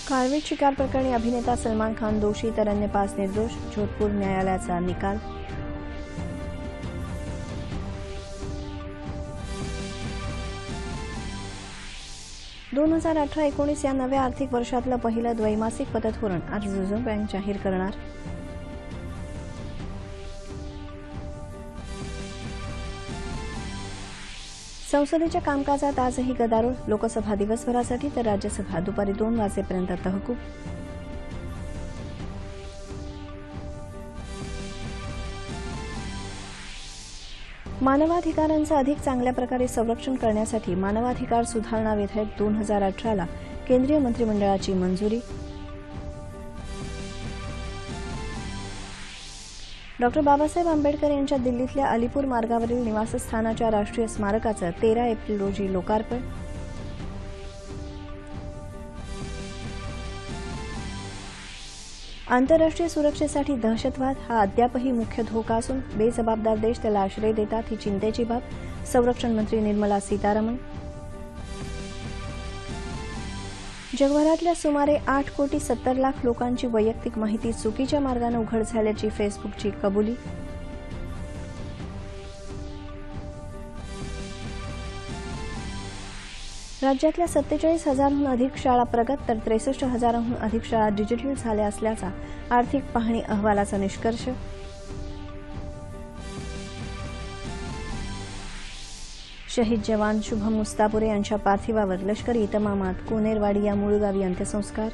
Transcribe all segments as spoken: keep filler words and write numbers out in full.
काळवीट शिकार प्रकरणी अभिनेता सलमान खान दोषी तर अन्य पाच निर्दोष, जोधपूर न्यायालयाचा निकाल। दोन हजार अठरा एकोणीस या नव्या आर्थिक वर्षातलं पहिलं द्वैमासिक पतधोरण आज रिझर्व्ह बँक जाहीर करणार। संसदेच्या कामकाजात आजही गदारोळ, लोकसभा दिवसभरासाठी तर राज्यसभा दुपारी दोन वाजेपर्यंत तहकूब। मानवाधिकारांचं अधिक चांगल्या प्रकारे संरक्षण करण्यासाठी मानवाधिकार सुधारणा विधेयक दोन हजार अठराला केंद्रीय मंत्रिमंडळाची मंजुरी। डॉक्टर बाबासाहेब आंबेडकर यांच्या दिल्लीतल्या अलीपूर मार्गावरील निवासस्थानाच्या राष्ट्रीय स्मारकाचं तेरा एप्रिल रोजी लोकार्पण। आंतरराष्ट्रीय सुरक्षेसाठी दहशतवाद हा अद्यापही मुख्य धोका असून बेजबाबदार देश त्याला आश्रय देतात ही चिंतेची बाब, संरक्षण मंत्री निर्मला सीतारामन। जगभरातल्या सुमारे आठ कोटी सत्तर लाख लोकांची वैयक्तिक माहिती चुकीच्या मार्गाने उघड झाल्याची फेसबुकची कबुली। राज्यातल्या सत्तेचाळीस हजारहून अधिक शाळा प्रगत तर त्रेसष्ट हजारांहून अधिक शाळा डिजिटल झाल्या असल्याचा आर्थिक पाहणी अहवालाचा निष्कर्ष। शहीद जवान शुभम मुस्तापुरे यांच्या पार्थिवावर लष्करी इतमामात कोनेरवाडी या मूळ गावी अंत्यसंस्कार।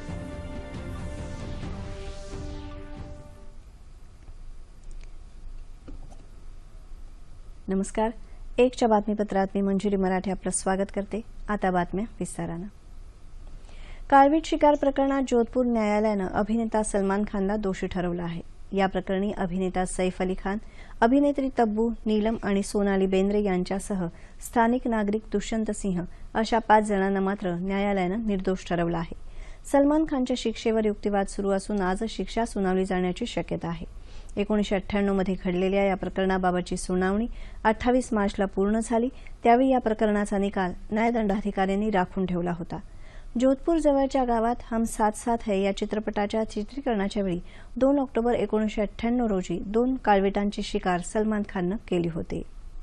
नमस्कार, एकच्या बातमीपत्रात मी मंजिरी मराठे आपलं स्वागत करते। आता बातम्या विस्तारानं। काळवीट शिकार प्रकरणात जोधपूर न्यायालयानं अभिनेता सलमान खानला दोषी ठरवलं आहे। या प्रकरणी अभिनेता सैफ अली खान, अभिनेत्री तब्बू, नीलम आणि सोनाली बेंद्रे यांच्यासह स्थानिक नागरिक दुष्यंत सिंह अशा पाच जणांना मात्र न्यायालयानं निर्दोष ठरवलं आहे। सलमान खानच्या शिक्षेवर युक्तिवाद सुरू असून आज शिक्षा सुनावली जाण्याची शक्यता आहे। एकोणीसशे अठ्ठ्याण्णव मध्ये घडलेल्या या प्रकरणाबाबतची सुनावणी अठ्ठावीस मार्चला पूर्ण झाली। त्यावेळी या प्रकरणाचा निकाल न्यायदंडाधिकाऱ्यांनी राखून ठेवला होता। जोधपूर जवळच्या गावात हम साथ साथ है या चित्रपटाच्या चित्रीकरणाच्या वेळी दोन ऑक्टोबर एकोणीसशे अठ्ठ्याण्णव रोजी दोन काळविटांची शिकार सलमान खाननं केली होती।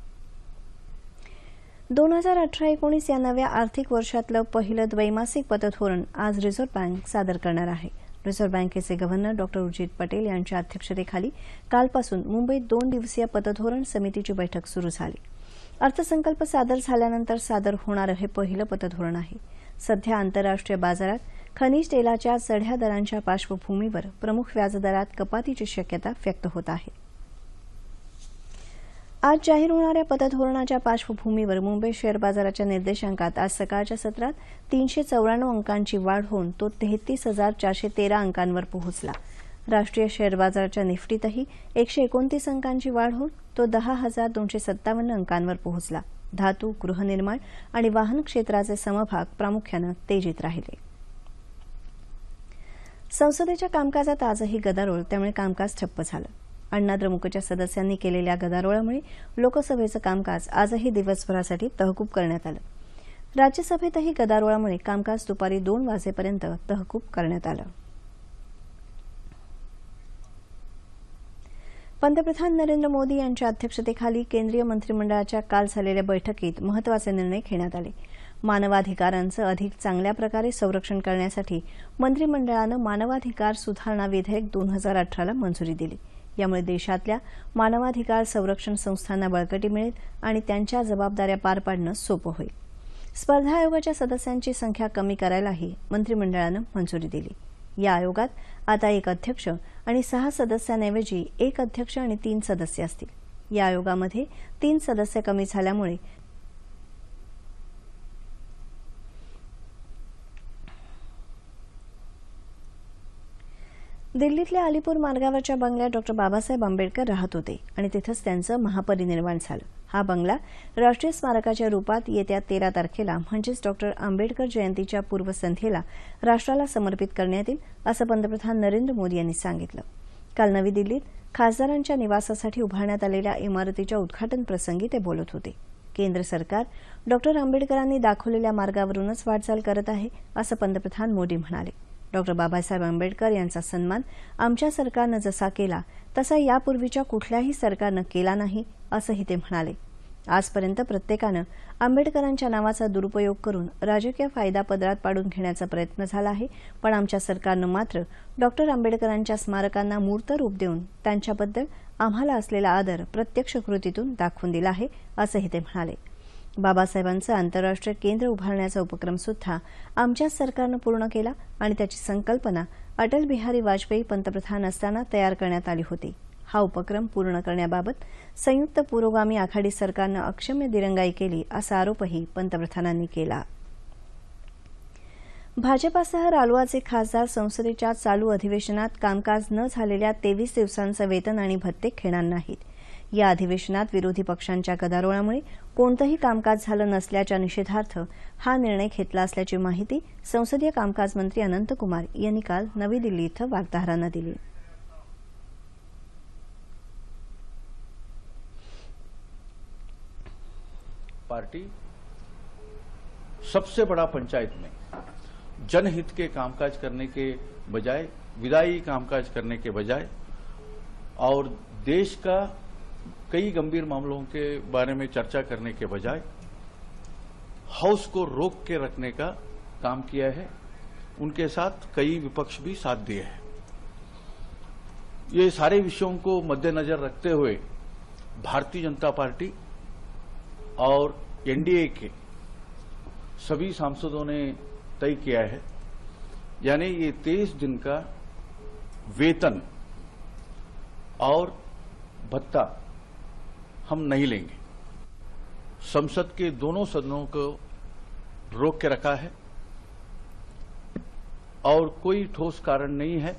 दोन हजार अठरा एकोणीस या नव्या आर्थिक वर्षातलं पहिलं द्वैमासिक पतधोरण आज रिझर्व्ह बँक सादर करणार आहे। रिझर्व्ह बँकेचे गव्हर्नर डॉक्टर उर्जित पटेल यांच्या अध्यक्षतेखाली कालपासून मुंबईत दोन दिवसीय पतधोरण समितीची बैठक सुरू झाली। अर्थसंकल्प सादर झाल्यानंतर सादर होणारं हे पहिलं पतधोरण आहे। सध्या आंतरराष्ट्रीय बाजारात खनिज तेलाच्या चढ्या दरांच्या पार्श्वभूमीवर प्रमुख व्याजदरात कपातीची शक्यता व्यक्त होत आहे। आज जाहीर होणाऱ्या पतधोरणाच्या पार्श्वभूमीवर मुंबई शेअर बाजाराच्या निर्देशांकात आज सकाळच्या सत्रात तीनशे चौऱ्याण्णव अंकांची वाढ होऊन तो तेहतीस हजार चारशे तेरा अंकांवर पोहोचला। राष्ट्रीय शेअर बाजाराच्या निफ्टीतही एकशे एकोणतीस अंकांची वाढ होऊन तो दहा हजार दोनशे सत्तावन्न अंकांवर पोहोचला। धातू, गृहनिर्माण आणि वाहन क्षेत्राचे समभाग प्रामुख्यानं तेजीत राहिले। संसदेच्या कामकाजात आजही गदारोळ, त्यामुळे कामकाज ठप्प झालं। अण्णाद्रमुकच्या सदस्यांनी केलेल्या गदारोळामुळे लोकसभेचं कामकाज आजही दिवसभरासाठी तहकूब करण्यात आलं। राज्यसभेतही गदारोळामुळे कामकाज दुपारी दोन वाजेपर्यंत तहकूब करण्यात आलं। पंतप्रधान नरेंद्र मोदी यांच्या अध्यक्षतेखाली केंद्रीय मंत्रिमंडळाच्या काल झालेल्या बैठकीत महत्त्वाचे निर्णय घेण्यात आले। मानवाधिकारांचं अधिक चांगल्या प्रकारे संरक्षण करण्यासाठी मंत्रिमंडळानं मानवाधिकार सुधारणा विधेयक दोन हजार अठराला मंजुरी दिली। यामुळे देशातल्या मानवाधिकार संरक्षण संस्थांना बळकटी मिळेल आणि त्यांच्या जबाबदाऱ्या पार पाडणं सोपं होईल। स्पर्धा आयोगाच्या सदस्यांची संख्या कमी करायलाही मंत्रिमंडळानं मंजुरी दिली। या आयोगात आता एक अध्यक्ष आणि सहा सदस्यांऐवजी एक अध्यक्ष आणि तीन सदस्य असतील। या आयोगामध्ये तीन सदस्य कमी झाल्यामुळे दिल्लीतल्या अलीपूर मार्गावरच्या बंगल्यात डॉक्टर बाबासाहेब आंबेडकर राहत होते आणि तिथंच त्यांचं महापरिनिर्वाण झालं। हा बंगला राष्ट्रीय स्मारकाच्या रूपात येत्या तेरा तारखेला म्हणजेच डॉक्टर आंबेडकर जयंतीच्या पूर्वसंध्येला राष्ट्राला समर्पित करण्यात येईल, असं पंतप्रधान नरेंद्र मोदी यांनी सांगितलं। काल नवी दिल्लीत खासदारांच्या निवासासाठी उभारण्यात आलेल्या इमारतीच्या उद्घाटन प्रसंगी ते बोलत होते। केंद्र सरकार डॉक्टर आंबेडकरांनी दाखवलेल्या मार्गावरूनच वाटचाल करत आहे, असं पंतप्रधान मोदी म्हणाले। डॉक्टर बाबासाहेब आंबेडकर यांचा सन्मान आमच्या सरकारनं जसा केला तसा यापूर्वीच्या कुठल्याही सरकारनं केला नाही असंही ते म्हणाले. आजपर्यंत प्रत्येकानं आंबेडकरांच्या नावाचा दुरुपयोग करून राजकीय फायदा पदरात पाडून घेण्याचा प्रयत्न झाला आहे, पण आमच्या सरकारनं मात्र डॉक्टर आंबेडकरांच्या स्मारकांना मूर्त रूप देऊन त्यांच्याबद्दल आम्हाला असलेला आदर प्रत्यक्ष कृतीतून दाखवून दिला आहे असंही ते म्हणाले. बाबासाहेबांचं आंतरराष्ट्रीय केंद्र उभारण्याचा उपक्रम सुद्धा आमच्याच सरकारनं पूर्ण केला आणि त्याची संकल्पना अटल बिहारी वाजपेयी पंतप्रधान असताना तयार करण्यात आली होती. हा उपक्रम पूर्ण करण्याबाबत संयुक्त पुरोगामी आघाडी सरकारनं अक्षम्य दिरंगाई केली असा आरोपही पंतप्रधानांनी केला. भाजपासह रालोआचे खासदार संसदेच्या चालू अधिवेशनात कामकाज न झालेल्या तेवीस दिवसांचं वेतन आणि भत्ते घेणार नाहीत. या अधिवेशनात विरोधी पक्षांच्या गदारोळामुळे कोणतंही कामकाज झालं नसल्याच्या निषेधार्थ हा निर्णय घेतला असल्याची माहिती संसदीय कामकाज मंत्री अनंतकुमार यांनी काल नवी दिल्ली इथं वार्ताहरांना दिली. पार्टी सबसे बड़ा पंचायत में जनहित के कामकाज करने के बजाय, विधायी कामकाज करने के बजाय और देश का कई गंभीर मामलों के बारे में चर्चा करने के बजाय हाउस को रोक के रखने का काम किया है. उनके साथ कई विपक्ष भी साथ दिए हैं. ये सारे विषयों को मद्देनजर रखते हुए भारतीय जनता पार्टी और एनडीए के सभी सांसदों ने तय किया है, यानी ये तेईस दिन का वेतन और भत्ता हम नहीं लेंगे. संसद के दोनों सदनों को रोक के रखा है और कोई ठोस कारण नहीं है.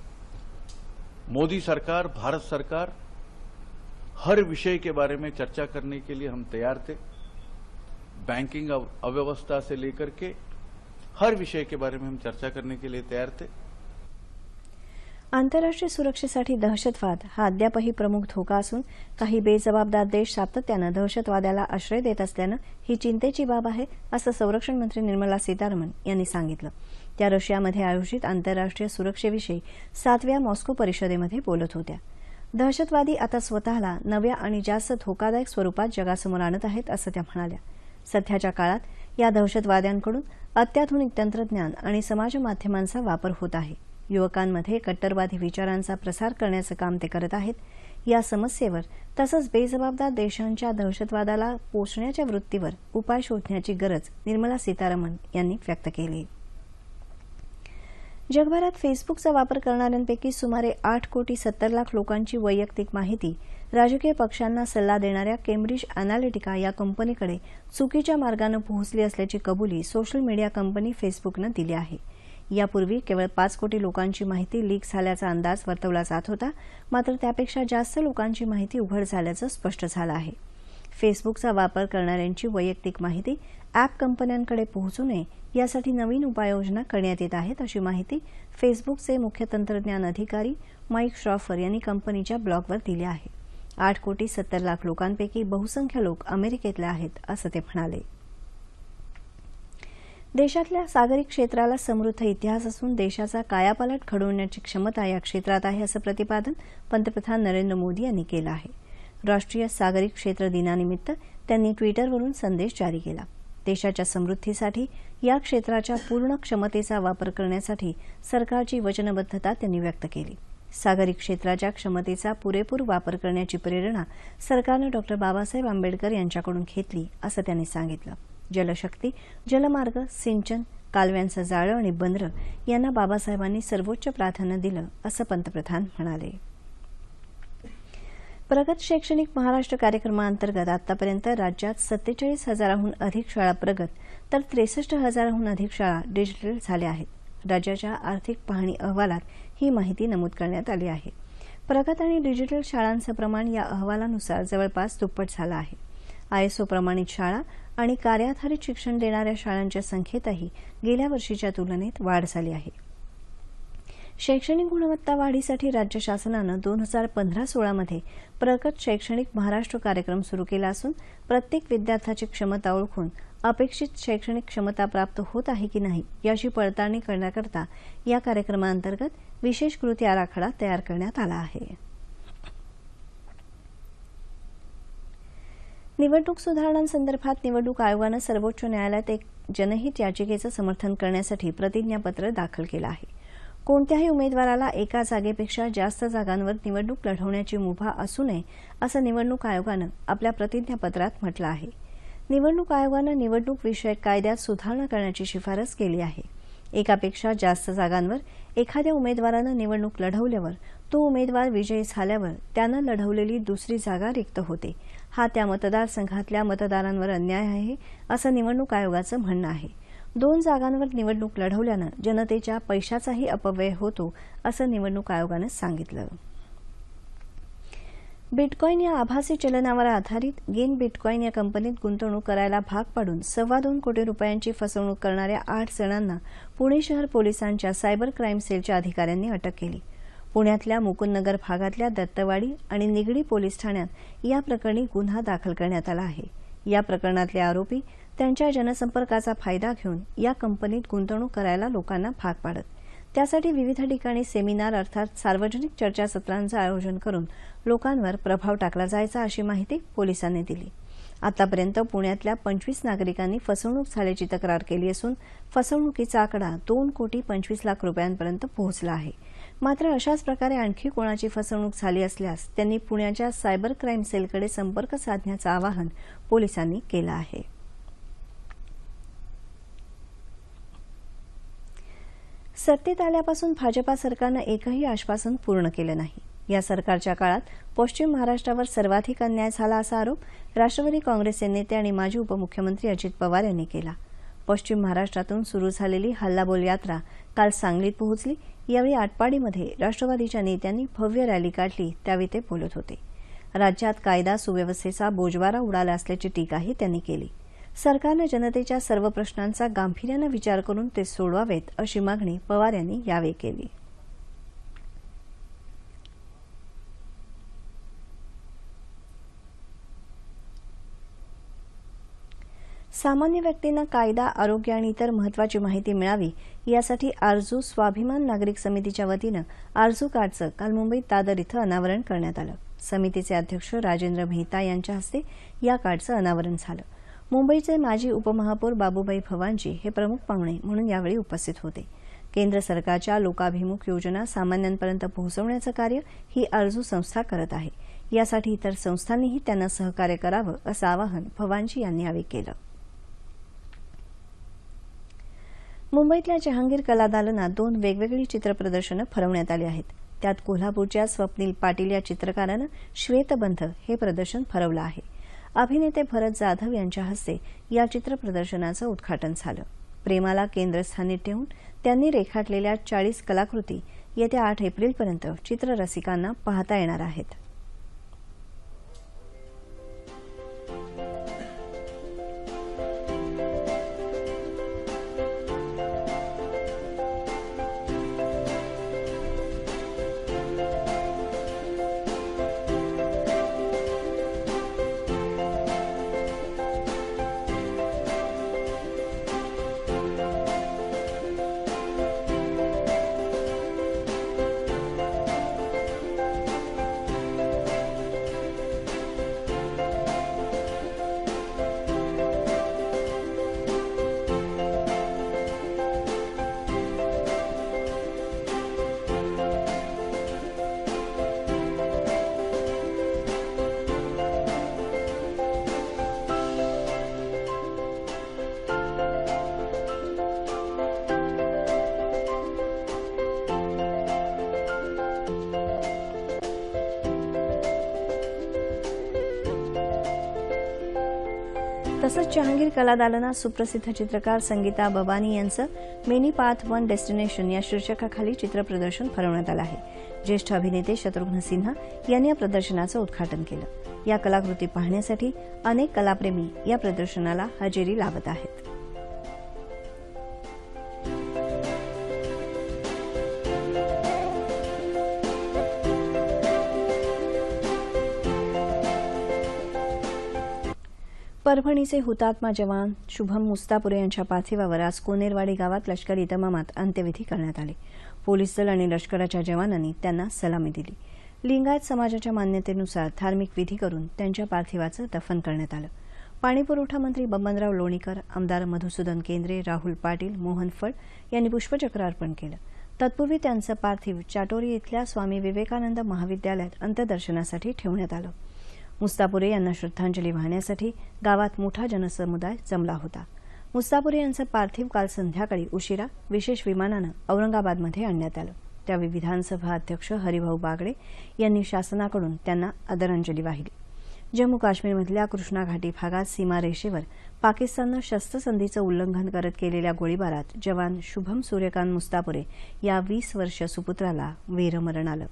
मोदी सरकार, भारत सरकार हर विषय के बारे में चर्चा करने के लिए हम तैयार थे. बैंकिंग अव्यवस्था से लेकर के हर विषय के बारे में हम चर्चा करने के लिए तैयार थे. आंतरराष्ट्रीय सुरक्षेसाठी दहशतवाद हा अद्यापही प्रमुख धोका असून काही बेजबाबदार देश सातत्यानं दहशतवाद्याला आश्रय देत असल्यानं ही चिंतेची बाब आहे असं संरक्षण मंत्री निर्मला सीतारामन यांनी सांगितलं. त्या रशियामध्ये आयोजित आंतरराष्ट्रीय सुरक्षेविषयी सातव्या मॉस्को परिषदेमध्ये बोलत होत्या. दहशतवादी आता स्वतःला नव्या आणि जास्त धोकादायक स्वरूपात जगासमोर आणत आहेत असं त्या म्हणाल्या. सध्याच्या काळात या दहशतवाद्यांकडून अत्याधुनिक तंत्रज्ञान आणि समाज माध्यमांचा वापर होत आहे. युवकांमध्ये कट्टरवादी विचारांचा प्रसार करण्याचं काम ते करत आहेत. या समस्येवर तसंच बेजबाबदार देशांच्या दहशतवादाला पोषण्याच्या वृत्तीवर उपाय शोधण्याची गरज निर्मला सीतारामन यांनी व्यक्त केली. जगभरात फेसबुकचा वापर करणाऱ्यांपैकी सुमारे आठ कोटी सत्तर लाख लोकांची वैयक्तिक माहिती राजकीय पक्षांना सल्ला देणाऱ्या केम्ब्रिज अॅनालिटिका या कंपनीकडे चुकीच्या मार्गानं पोहोचली असल्याची कबुली सोशल मीडिया कंपनी फेसबुकनं दिली आहे. यापूर्वी केवळ पाच कोटी लोकांची माहिती लीक झाल्याचा अंदाज वर्तवला जात होता, मात्र त्यापेक्षा जास्त लोकांची माहिती उघड झाल्याचं स्पष्ट झालं आहे. फेसबुकचा वापर करणाऱ्यांची वैयक्तिक माहिती अॅप कंपन्यांकडे पोहोचू नये यासाठी नवीन उपाययोजना करण्यात येत आहेत अशी माहिती फेसबुकचे मुख्य तंत्रज्ञान अधिकारी माईक श्रॉफर यांनी कंपनीच्या ब्लॉगवर दिली आहे. आठ कोटी सत्तर लाख लोकांपैकी बहुसंख्य लोक अमेरिकेतले आहेत असं ते म्हणाले. देशातल्या सागरी क्षेत्राला समृद्ध इतिहास असून देशाचा कायापालट घडवण्याची क्षमता या क्षेत्रात आहे असं प्रतिपादन पंतप्रधान नरेंद्र मोदी यांनी केलं आहे. राष्ट्रीय सागरी क्षेत्र दिनानिमित्त त्यांनी ट्विटरवरून संदेश जारी केला. देशाच्या समृद्धीसाठी या क्षेत्राच्या पूर्ण क्षमतेचा वापर करण्यासाठी सरकारची वचनबद्धता त्यांनी व्यक्त केली. सागरी क्षेत्राच्या क्षमतेचा पुरेपूर वापर करण्याची प्रेरणा सरकारनं डॉक्टर बाबासाहेब आंबेडकर यांच्याकडून घेतली असं त्यांनी सांगितलं. जलशक्ती, जलमार्ग, सिंचन, कालव्यांचं जाळं आणि बंदरं यांना बाबासाहेबांनी सर्वोच्च प्राधान्य दिलं असं पंतप्रधान म्हणाले. प्रगत शैक्षणिक महाराष्ट्र कार्यक्रमाअंतर्गत आतापर्यंत राज्यात सत्तेचाळीस हजाराहून अधिक शाळा प्रगत तर त्रेसष्ट हजाराहून अधिक शाळा डिजिटल झाल्या आहेत. राज्याच्या आर्थिक पाहणी अहवालात ही माहिती नमूद करण्यात आली आहे. प्रगत आणि डिजिटल शाळांचं प्रमाण या अहवालानुसार जवळपास दुप्पट झालं आहे. आयएसओ प्रमाणित शाळा आणि कार्याधारित शिक्षण देणाऱ्या शाळांच्या संख्येतही गेल्या वर्षीच्या तुलनेत वाढ झाली आहे. शैक्षणिक गुणवत्ता वाढीसाठी राज्य शासनानं दोन हजार पंधरा सोळामध्ये प्रगत शैक्षणिक महाराष्ट्र कार्यक्रम सुरू केला असून प्रत्येक विद्यार्थ्याची क्षमता ओळखून अपेक्षित शैक्षणिक क्षमता प्राप्त होत आहे की नाही याची पडताळणी करण्याकरता या कार्यक्रमांतर्गत विशेष कृती आराखडा तयार करण्यात आला आहे. निवडणूक सुधारणांसंदर्भात निवडणूक आयोगानं सर्वोच्च न्यायालयात एक जनहित याचिकेचं समर्थन करण्यासाठी प्रतिज्ञापत्र दाखल केलं आहे. कोणत्याही उमेदवाराला एका जागेपेक्षा जास्त जागांवर निवडणूक लढवण्याची मुभा असू नये असं निवडणूक आयोगानं आपल्या प्रतिज्ञापत्रात म्हटलं आहे. निवडणूक आयोगानं निवडणूक विषयक कायद्यात सुधारणा करण्याची शिफारस केली आहे. एकापेक्षा जास्त जागांवर एखाद्या उमेदवारानं निवडणूक लढवल्यावर तो उमेदवार विजयी झाल्यावर त्यानं लढवलेली दुसरी जागा रिक्त होते. हा त्या मतदारसंघातल्या मतदारांवर अन्याय आहे असं निवडणूक आयोगाचं म्हणणं आहे. दोन जागांवर निवडणूक लढवल्यानं जनतेच्या पैशाचाही अपव्यय होतो असं निवडणूक आयोगानं सांगितलं. बिटकॉईन या आभासी चलनावर आधारित गेन बिटकॉईन या कंपनीत गुंतवणूक करायला भाग पाडून सव्वा दोन कोटी रुपयांची फसवणूक करणाऱ्या आठ जणांना पुणे शहर पोलिसांच्या सायबर क्राईम सेलच्या अधिकाऱ्यांनी अटक केली. पुण्यातल्या मुकुंदनगर भागातल्या दत्तवाडी आणि निगडी पोलीस ठाण्यात या प्रकरणी गुन्हा दाखल करण्यात आला आहे. या प्रकरणातले आरोपी त्यांच्या जनसंपर्काचा फायदा घेऊन या कंपनीत गुंतवणूक करायला लोकांना भाग पाडत. त्यासाठी विविध ठिकाणी सेमिनार अर्थात सार्वजनिक चर्चासत्रांचं आयोजन करून लोकांवर प्रभाव टाकला जायचा अशी माहिती पोलिसांनी दिली. आतापर्यंत पुण्यातल्या पंचवीस नागरिकांनी फसवणूक झाल्याची तक्रार केली असून फसवणुकीचा आकडा दोन कोटी पंचवीस लाख रुपयांपर्यंत पोहोचला आहे. मात्र अशाच प्रकारे आणखी कोणाची फसवणूक झाली असल्यास त्यांनी पुण्याच्या सायबर क्राईम सेलकडे संपर्क साधण्याचं आवाहन पोलिसांनी केलं आहे. सत्तेत आल्यापासून भाजपा सरकारनं एकही आश्वासन पूर्ण केलं नाही. या सरकारच्या काळात पश्चिम महाराष्ट्रावर सर्वाधिक अन्याय झाला असा आरोप राष्ट्रवादी काँग्रेसचे नेते आणि माजी उपमुख्यमंत्री अजित पवार यांनी केला. पश्चिम महाराष्ट्रातून सुरू झालेली हल्लाबोल यात्रा काल सांगलीत पोहोचली. यावेळी आटपाडीमध्ये राष्ट्रवादीच्या नेत्यांनी भव्य रॅली काढली, त्यावेळी ते बोलत होते. राज्यात कायदा सुव्यवस्थेचा बोजवारा उडाला असल्याची टीकाही त्यांनी केली. सरकारनं जनतेच्या सर्व प्रश्नांचा गांभीर्यानं विचार करून ते सोडवावेत अशी मागणी पवार यांनी यावेळी केली. सामान्य व्यक्तींना कायदा, आरोग्य आणि इतर महत्वाची माहिती मिळावी यासाठी आरजू स्वाभिमान नागरिक समितीच्या वतीनं आरजू कार्डचं काल मुंबईत दादर इथं अनावरण करण्यात आलं. समितीचे अध्यक्ष राजेंद्र मेहता यांच्या हस्ते या कार्डचं अनावरण झालं. मुंबईचे माजी उपमहापौर बाबूभाई भवानजी हे प्रमुख पाहुणे म्हणून यावेळी उपस्थित होते. केंद्र सरकारच्या लोकाभिमुख योजना सामान्यांपर्यंत पोहोचवण्याचं कार्य ही आरजू संस्था करत आहे. यासाठी इतर संस्थांनीही त्यांना सहकार्य करावं असं आवाहन भवानजी यांनी यावेळी केलं. मुंबईतल्या जहांगीर कला दालनात दोन वेगवेगळी चित्रप्रदर्शनं भरवण्यात आली आहेत. त्यात कोल्हापूरच्या स्वप्नील पाटील या चित्रकारानं श्वेतबंध हे प्रदर्शन भरवलं आहे. अभिनेते भरत जाधव यांच्या हस्ते या चित्रप्रदर्शनाचं उद्घाटन झालं. प्रेमाला केंद्रस्थानी ठेवून त्यांनी रेखाटलेल्या चाळीस कलाकृती येत्या आठ एप्रिलपर्यंत चित्ररसिकांना पाहता येणार आहेत. तसंच जहांगीर कला दालनात सुप्रसिद्ध चित्रकार संगीता बबानी यांचं मेनी पाथ वन डेस्टिनेशन या शीर्षकाखाली चित्रप्रदर्शन भरवण्यात आलं आहे. ज्येष्ठ अभिनेते शत्रुघ्न सिन्हा यांनी या प्रदर्शनाचं उद्घाटन केलं. या कलाकृती पाहण्यासाठी अनेक कलाप्रेमी या प्रदर्शनाला हजेरी लावत आहेत. परभणीचे हुतात्मा जवान शुभम मुस्तापुरे यांच्या पार्थिवावर आज कोनेरवाडी गावात लष्करी इतमामात अंत्यविधी करण्यात आले. पोलीस दल आणि लष्कराच्या जवानांनी त्यांना सलामी दिली. लिंगायत समाजाच्या मान्यतेनुसार धार्मिक विधी करून त्यांच्या पार्थिवाचं दफन करण्यात आलं. पाणीपुरवठा मंत्री बबनराव लोणीकर, आमदार मधुसूदन केंद्रे, राहुल पाटील, मोहन फड यांनी पुष्पचक्र अर्पण केलं. तत्पूर्वी त्यांचं पार्थिव चाटोरी इथल्या स्वामी विवेकानंद महाविद्यालयात अंत्यदर्शनासाठी ठेवण्यात आलं. मुस्तापुरे यांना श्रद्धांजली वाहण्यासाठी गावात मोठा जनसमुदाय जमला होता. मुस्तापुरे यांचं पार्थिव काल संध्याकाळी उशिरा विशेष विमानानं औरंगाबादमध्ये आणण्यात आलं. त्यावेळी विधानसभा अध्यक्ष हरिभाऊ बागडे यांनी शासनाकडून त्यांना आदरांजली वाहिली. जम्मू काश्मीरमधल्या कृष्णा घाटी भागात सीमारेषेवर पाकिस्ताननं शस्त्रसंधीचं उल्लंघन करत केलेल्या गोळीबारात जवान शुभम सूर्यकांत मुस्तापुरे या वीस वर्ष सुपुत्राला वीरमरण आलं.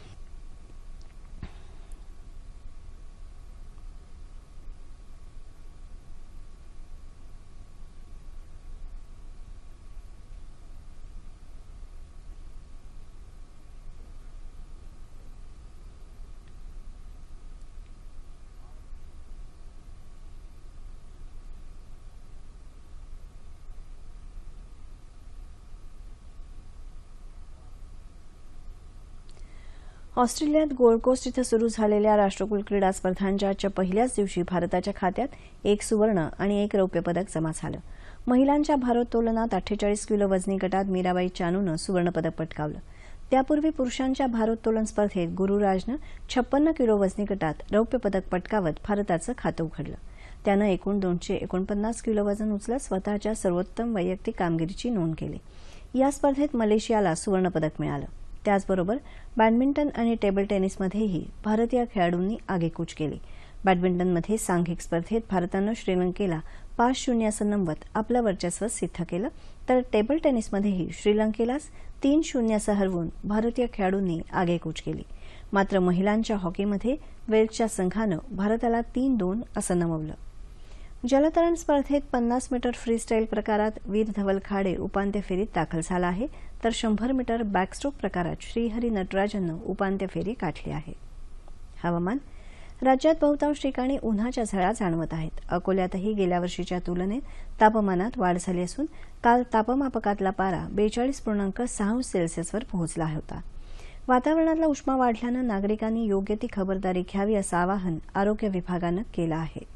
ऑस्ट्रेलियात गोल्ड कोस्ट इथं सुरू झालेल्या राष्ट्रकुल क्रीडा स्पर्धांच्या आजच्या पहिल्याच दिवशी भारताच्या खात्यात एक सुवर्ण आणि एक रौप्य पदक जमा झालं. महिलांच्या भारोत्तोलनात अठ्ठेचाळीस किलो वजनी गटात मीराबाई चानूनं सुवर्णपदक पटकावलं. त्यापूर्वी पुरुषांच्या भारोत्तोलन स्पर्धेत गुरुराजनं छप्पन्न किलो वजनी गटात रौप्य पदक पटकावत भारताचं खातं उघडलं. त्यानं एकूण दोनशे एकोणपन्नास किलो वजन उचलत स्वतःच्या सर्वोत्तम वैयक्तिक कामगिरीची नोंद केली. या स्पर्धेत मलेशियाला सुवर्णपदक मिळालं. त्याचबरोबर बॅडमिंटन आणि टेबल टेनिसमध्येही भारतीय खेळाडूंनी आगेकूच केली. बॅडमिंटनमध्ये सांघिक स्पर्धेत भारतानं श्रीलंकेला पाच शून्य असं नमवत आपलं वर्चस्व सिद्ध केलं, तर टेबल टेनिसमध्येही श्रीलंकेलाच तीन शून्य असं हरवून भारतीय खेळाडूंनी आगेकूच केली. मात्र महिलांच्या हॉकीमध्ये वेल्सच्या संघानं भारताला तीन दोन असं नमवलं. जलतरण स्पर्धेत पन्नास मीटर फ्रीस्टाईल प्रकारात वीर धवल खाडे उपांत्य फेरीत दाखल झाला आहे, तर शंभर मीटर बॅकस्ट्रोक प्रकारात श्रीहरी नटराजननं उपांत्य फेरी गाठली आहे. हवामान. राज्यात बहुतांश ठिकाणी उन्हाच्या झळा जाणवत आहेत. अकोल्यातही गेल्या वर्षीच्या तुलनेत तापमानात वाढ झाली असून काल तापमापकातला पारा बेचाळीस पूर्णांक सहा अंश सेल्सिअसवर पोहोचला होता. वातावरणातला उष्मा वाढल्यानं नागरिकांनी योग्य ती खबरदारी घ्यावी असं आवाहन आरोग्य विभागानं केलं आहे.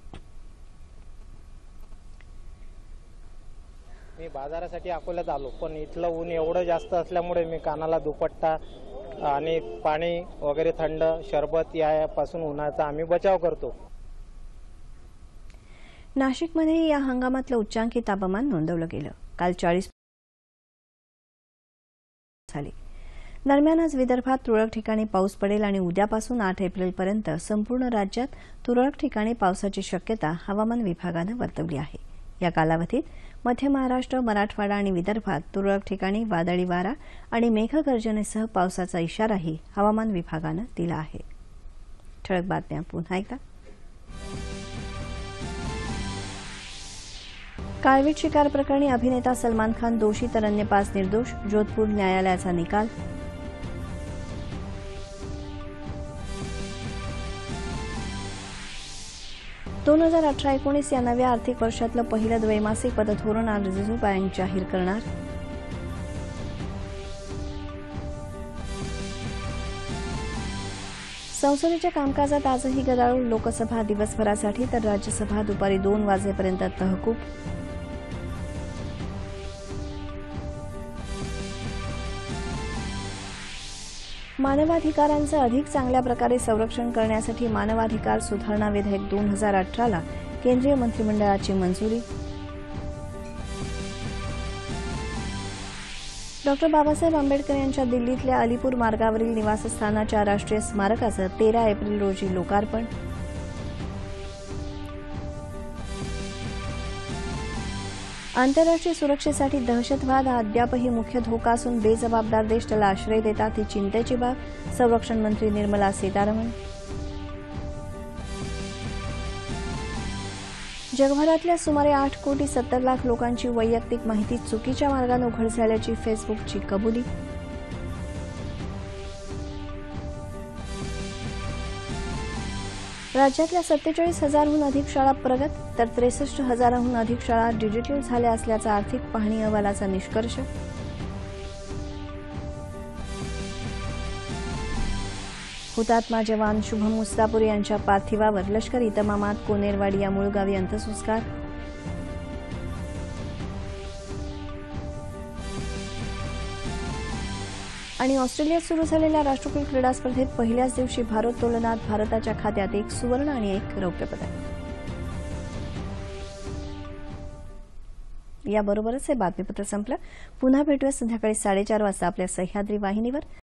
मी बाजारासाठी अकोल्यात आलो, पण इथलं ऊन एवढं जास्त असल्यामुळे मी कानाला दुपट्टा आणि पाणी वगैरे थंड शरबत यापासून उन्हाचा आम्ही बचाव करतो. नाशिकमध्येही या हंगामातलं उच्चांकी तापमान नोंदवलं गेलं. काल चाळीस झाले. दरम्यान आज विदर्भात तुरळक ठिकाणी पाऊस पडेल आणि उद्यापासून आठ एप्रिलपर्यंत संपूर्ण राज्यात तुरळक ठिकाणी पावसाची शक्यता हवामान विभागानं वर्तवली आहे. या कालावधीत मध्य महाराष्ट्र, मराठवाडा आणि विदर्भात तुरळक ठिकाणी वादळी वारा आणि मेघगर्जनेसह पावसाचा इशाराही हवामान विभागानं दिला आहे. ठळक बातम्या पुन्हा एकदा. काळवीट शिकार प्रकरणी अभिनेता सलमान खान दोषी तर अन्य पाच निर्दोष, जोधपूर न्यायालयाचा निकाल. दोन हजार अठरा एकोणीस या नव्या आर्थिक वर्षातलं पहिलं द्वैमासिक पतधोरण आज रिझर्व्ह बँक जाहीर करणार. संसदेच्या कामकाजात आजही गदारोळ. लोकसभा दिवसभरासाठी तर राज्यसभा दुपारी दोन वाजेपर्यंत तहकूब. मानवाधिकारांचं अधिक चांगल्या प्रकारे संरक्षण करण्यासाठी मानवाधिकार सुधारणा विधेयक दोन हजार अठराला केंद्रीय मंत्रिमंडळाची मंजुरी. डॉक्टर बाबासाहेब आंबेडकर यांच्या दिल्लीतल्या अलीपूर मार्गावरील निवासस्थानाच्या राष्ट्रीय स्मारकाचं तेरा एप्रिल रोजी लोकार्पण. आंतरराष्ट्रीय सुरक्षेसाठी दहशतवाद हा अद्यापही मुख्य धोका असून बेजबाबदार देश त्याला आश्रय देतात ही चिंतेची बाब. संरक्षण मंत्री निर्मला सीतारामन. जगभरातल्या सुमारे आठ कोटी सत्तर लाख लोकांची वैयक्तिक माहिती चुकीच्या मार्गाने उघड झाल्याची फेसबुकची कबुली. राज्यातल्या सत्तेचाळीस हजारहून अधिक शाळा प्रगत तर त्रेसष्ट हजाराहून अधिक शाळा डिजिटल झाल्या असल्याचा आर्थिक पाहणी अहवालाचा निष्कर्ष. हुतात्मा जवान शुभम मुस्तापूर यांच्या पार्थिवावर लष्करी इतमामात कोनेरवाडी या मूळ गावी अंत्यसंस्कार. आणि ऑस्ट्रेलियात सुरू झालेल्या राष्ट्रकुल क्रीडा स्पर्धेत पहिल्याच दिवशी भारोत्तोलनात भारताच्या खात्यात एक सुवर्ण आणि एक रौप्य पदक. याबरोबरच हे बातमीपत्र संपलं. पुन्हा भेटूया संध्याकाळी साडेचार वाजता आपल्या सह्याद्री वाहिनीवर.